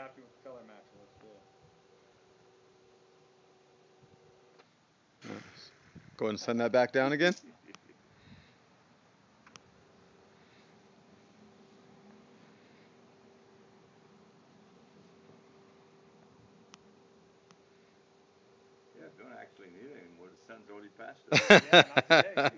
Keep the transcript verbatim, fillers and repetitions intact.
happy with the color match. It looks good. Nice. Go ahead and send that back down again. Yeah, don't actually need it anymore. The sun's already passed it. Yeah, not today.